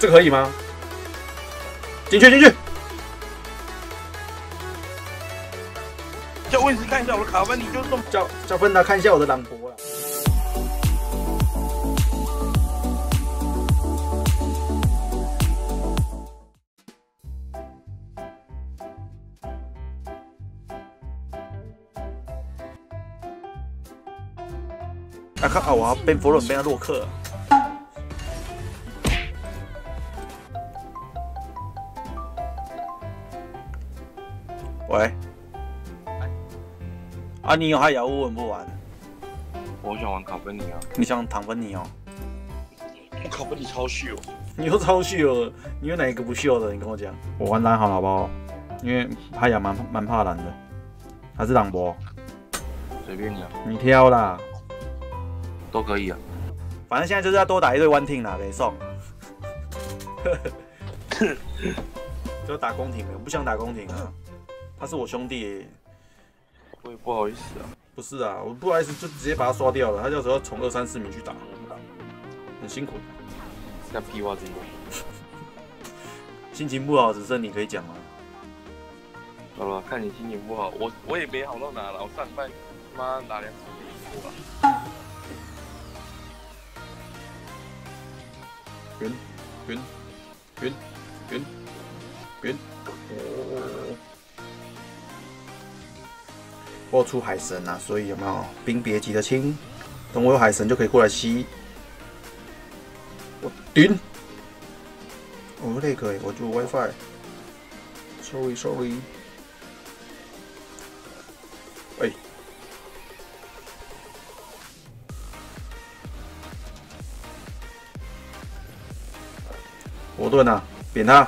这个可以吗？进去！ 叫温斯看一下我的卡芬尼，就送叫芬达看一下我的朗博啦。啊靠！我要变佛伦变到洛克。喂。啊，你有还有问不玩？ 我想玩卡芬尼啊！ 你想唐芬尼哦？ 卡芬尼超秀。 你又超秀，你有哪一个不秀的？你跟我讲。我玩蓝好不好？因为海雅蛮怕蓝的，还是朗博？ 随便你啊， 你挑啦， 都可以啊。 反正现在就是要多打一队one team啦，没送。就打宫廷了，我不想打宫廷啊。他是我兄弟耶。 我也不好意思啊。 不是啊，我不好意思就直接把他刷掉了。他到时候从2、3、4名去打，很辛苦。 干屁话真的。 心情不好，只剩你可以讲啊。 好了，看你心情不好，我也没好到哪了。我上班妈打2场没赢过了。 圆。哦。我有出海神啊，所以有没有兵别急着清？等我有海神就可以过来吸。我顶。我那个我就 WiFi。Sorry。哎。火盾啊，扁他！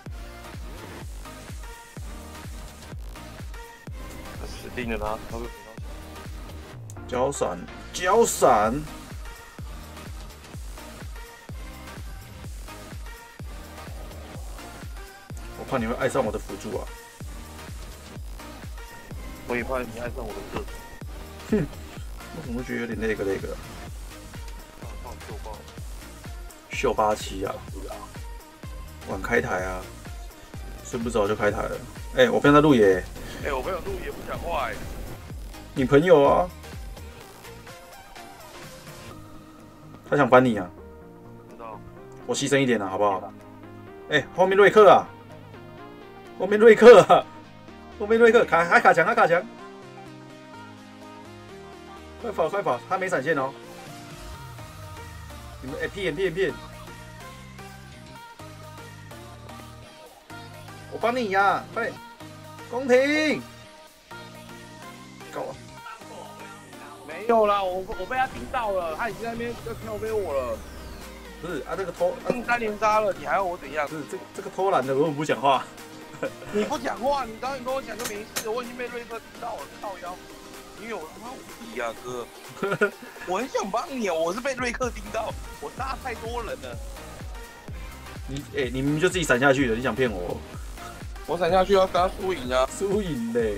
死定了他会扁交闪！我怕你会爱上我的辅助啊！ 我也怕你爱上我的射手。 哼，我怎么觉得有点那个？秀87啊！晚开台啊！睡不着就开台了。哎，我朋友在录野。 哎，我朋友录野不讲话哎。 你朋友啊？他想翻你啊！ 知道。我牺牲一点啊，好不好？哎，后面瑞克啊！后面瑞克卡墙！快跑！他没闪现哦。你们骗！我帮你呀，快点！宫廷，搞啊！ 没有啦，我被他盯到了，他已经在那边要跳飞我了。 不是啊，这个偷 3连杀了，你还要我怎样？ 不是这个偷懒的，我怎么不讲话？ 你不讲话，你早点跟我讲就没事。我已经被瑞克盯到了，靠腰。因为我他妈无敌啊，哥！我很想帮你啊，我是被瑞克盯到，我杀太多人了。 你明明就自己闪下去了，你想骗我？ 我闪下去要跟他输赢啊！ 输赢嘞！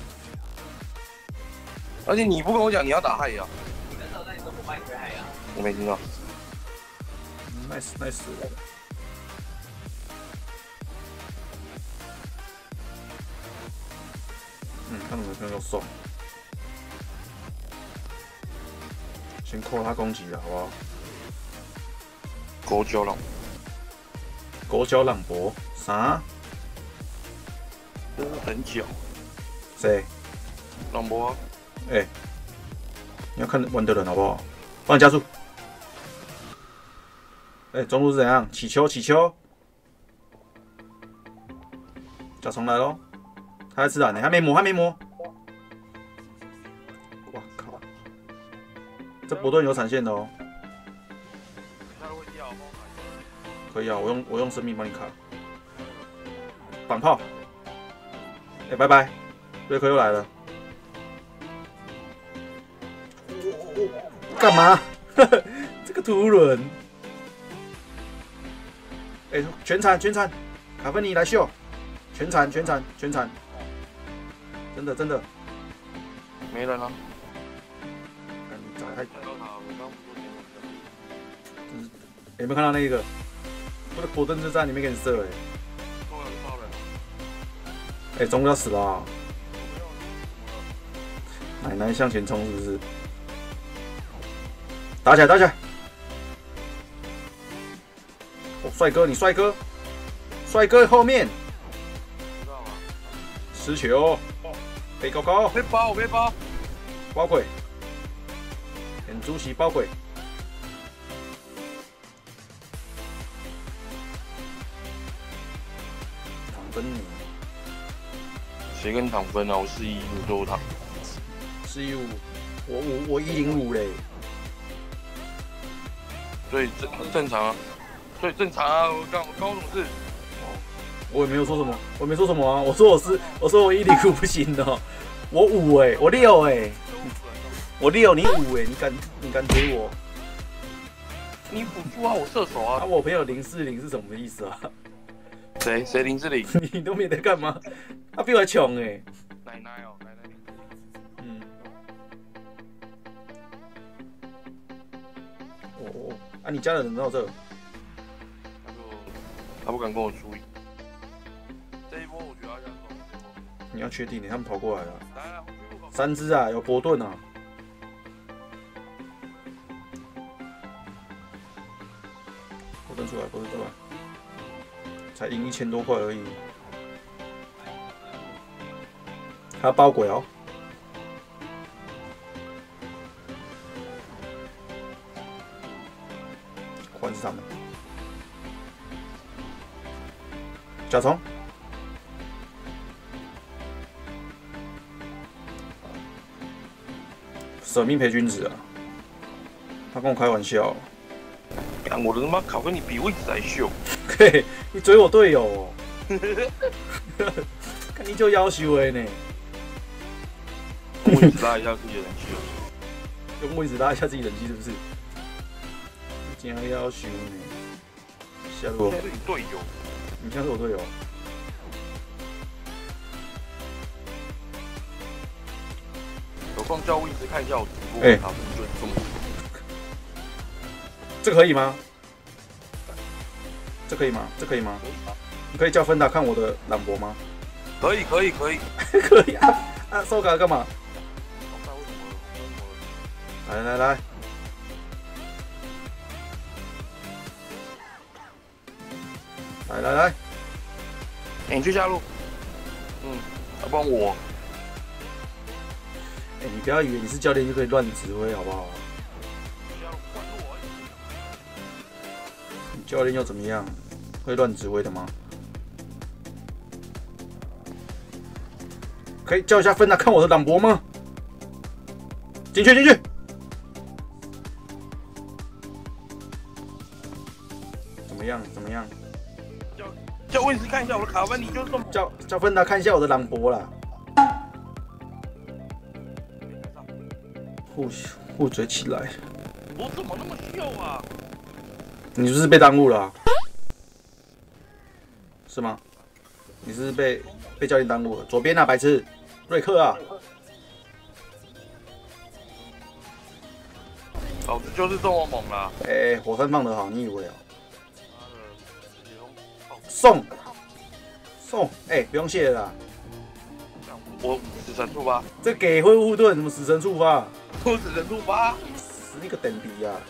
而且你不跟我讲你要打海洋，我没听到。 nice。看能不能又送。先扣他攻击了，好不好？ 狗脚朗博啥？ 真是很久。 谁？ 朗博。 哎，你要看玩的人好不好？帮你加速。哎，中路是怎样？起球！甲虫来咯，他在吃蓝呢，还没磨。哇靠！这波盾有闪现的哦。可以啊，我用生命帮你卡。绑炮。哎，拜拜，瑞克又来了。干嘛？这个图伦。哎，全铲！卡芬尼来秀，全铲！真的。 没人了。 有没有看到那一个？ 我的果盾就在里面给你射超人。 哎，中要死了、啊！奶奶向前冲是不是？打起来，打起来！哦，帅哥，你帅哥，帅哥后面， 知道吗？ 持球，背高高， 背包，我背包， 包鬼，演主席包鬼。躺分你， 谁跟躺分啊？我415都躺。 415，我105嘞。 所以正常啊，所以正常啊。我刚什么事？ 我也没有说什么，我没说什么啊。我说我105不行的、哦，我5哎、我6哎、我6你5哎、你敢追我？ 你辅助啊，我射手啊。 啊，我朋友040是什么意思啊？ 谁040？ 你都没在干嘛？他比我还穷哎。 奶奶哦，奶奶。 嗯。哦，啊，你家的人到这？ 他不敢跟我输赢。这一波我觉得他这样走。 你要确定他们跑过来了。 来， 3只啊，有伯顿啊。伯顿出来，才赢1000多块而已。还要包鬼哦。换是他们。甲虫。舍命陪君子啊！他跟我开玩笑。 干我的他妈考跟你比位置还秀。 嘿，你追我队友哦。看你就要求的呢。 用位置拉一下自己的人气。 用位置拉一下自己人气是不是？竟然要求呢？下路。 我是你队友。 你像是我队友。 有空叫我一直看一下我直播。 哎， 好，就这么。 这个可以吗？这可以吗？这可以吗？你可以叫芬达看我的朗博吗？ 可以。可以啊！啊，收卡干嘛？来，来， 欸，你去下路。要不然我。 哎，你不要以为你是教练就可以乱指挥，好不好？你教练又怎么样？会乱指挥的吗？可以叫一下芬达看我的朗博吗？进去！怎么样？ 叫位置看一下我的卡分，你就这么叫芬达看一下我的朗博啦。互追起来。 我怎么那么秀啊？ 你是不是被耽误了、啊？是吗？你是不是被教练耽误了？左边啊，白痴，瑞克啊！ 老子就是这么猛啦！ 哎，火山放得好，你以为啊？送，哎，不用谢了啦。 我死神触发， 这给会护盾，怎么死神触发？ 我死神触发， 死你个等逼啊！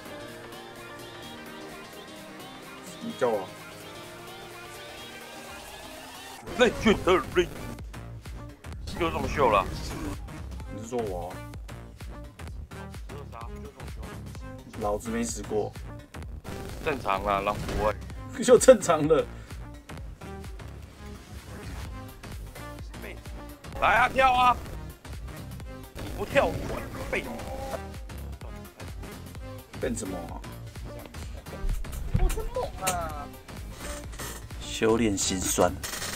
你叫我。 Legendary， 就这么秀了。 你是说我？老子没死过。 正常啦，狼不会。 就正常的。 来啊，跳啊！你不跳，我背。 变什么、啊？ 我真猛啊！ 修炼心酸。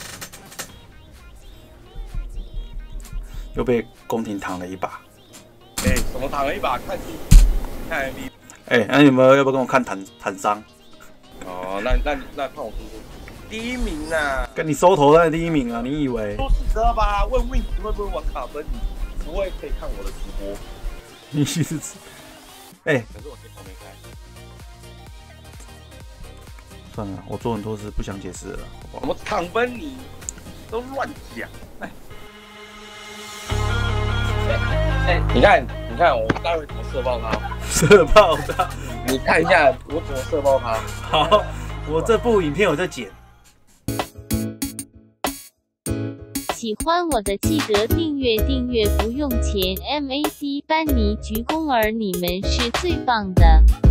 又被宫廷躺了一把。 哎，怎么躺了一把？看 MV。 哎，那你们要不要跟我看坦桑？ 哦，那看我输出。第一名啊！ 跟你收头在第一名啊！你以为？ 都是的吧？问 Win 会不会玩卡分？你不会可以看我的直播。 你是哎， 可是我电脑没开。 算了，我做很多事不想解释了，好不好？ 我躺分你都乱讲，你看，我待会怎么射爆他？ 射爆他！ 你看一下我怎么射爆他。 好，我这部影片我在剪。 喜欢我的记得订阅不用钱 ，MAD 班尼鞠躬儿，你们是最棒的。